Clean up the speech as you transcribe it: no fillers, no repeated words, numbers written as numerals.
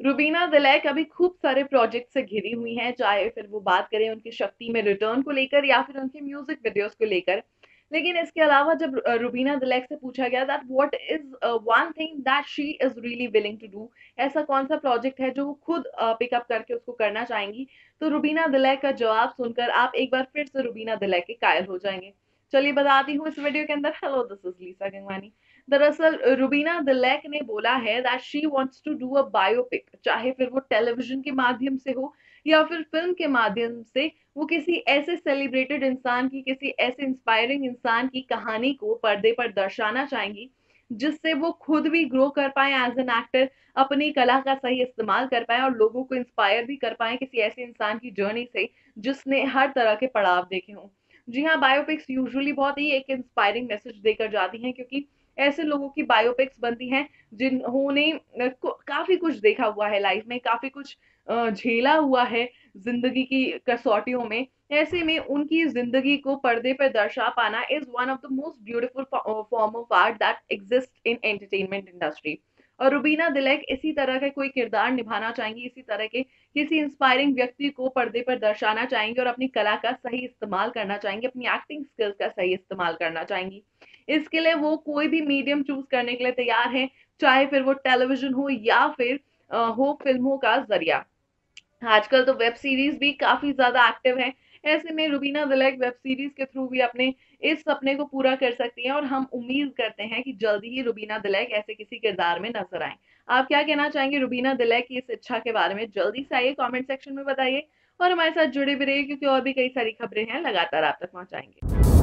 रुबीना दिलैक अभी खूब सारे प्रोजेक्ट से घिरी हुई हैं, चाहे फिर वो बात करें उनकी शक्ति में रिटर्न को लेकर या फिर उनके म्यूजिक वीडियोस को लेकर। लेकिन इसके अलावा जब रुबीना दिलैक से पूछा गया that what is one thing that she is really willing to do, ऐसा कौन सा प्रोजेक्ट है जो वो खुद पिकअप करके उसको करना चाहेंगी, तो रुबीना दिलैक का जवाब सुनकर आप एक बार फिर से रुबीना दिलैक के कायल हो जाएंगे। चलिए बताती हूँ इस वीडियो के अंदर। Hello, this is Lisa Gangwani. दरअसल रुबीना दिलैक ने बोला है that she wants to do a biopic, चाहे फिर वो टेलीविजन के माध्यम से हो या फिर फिल्म के माध्यम से। वो किसी ऐसे सेलिब्रेटेड इंसान की, किसी ऐसे इंस्पायरिंग इंसान की कहानी को पर्दे पर दर्शाना चाहेंगी, जिससे वो खुद भी ग्रो कर पाए एज एन एक्टर, अपनी कला का सही इस्तेमाल कर पाए और लोगों को इंस्पायर भी कर पाए किसी ऐसे इंसान की जर्नी से जिसने हर तरह के पड़ाव देखे हों। जी हाँ, बायोपिक्स यूजुअली बहुत ही एक इंस्पायरिंग मैसेज देकर जाती हैं, क्योंकि ऐसे लोगों की बायोपिक्स बनती हैं जिन्होंने काफी कुछ देखा हुआ है लाइफ में, काफी कुछ झेला हुआ है जिंदगी की कसौटियों में। ऐसे में उनकी जिंदगी को पर्दे पर दर्शा पाना is one of the most beautiful form of art that exist in entertainment industry. और रुबीना दिलैक इसी तरह का कोई किरदार निभाना चाहेंगी, इसी तरह के किसी इंस्पायरिंग व्यक्ति को पर्दे पर दर्शाना चाहेंगी और अपनी कला का सही इस्तेमाल करना चाहेंगी, अपनी एक्टिंग स्किल्स का सही इस्तेमाल करना चाहेंगी। इसके लिए वो कोई भी मीडियम चूज करने के लिए तैयार हैं, चाहे फिर वो टेलीविजन हो या फिर हो फिल्मों का जरिया। आजकल तो वेब सीरीज भी काफी ज्यादा एक्टिव है। ऐसे में रुबीना दिलैक वेब सीरीज के थ्रू भी अपने इस सपने को पूरा कर सकती हैं और हम उम्मीद करते हैं कि जल्दी ही रुबीना दिलैक ऐसे किसी किरदार में नजर आए। आप क्या कहना चाहेंगे रुबीना दिलैक की इस इच्छा के बारे में? जल्दी से आइए कमेंट सेक्शन में बताइए और हमारे साथ जुड़े भी रहिए, क्योंकि और भी कई सारी खबरें हैं लगातार आप तक पहुंचाएंगे।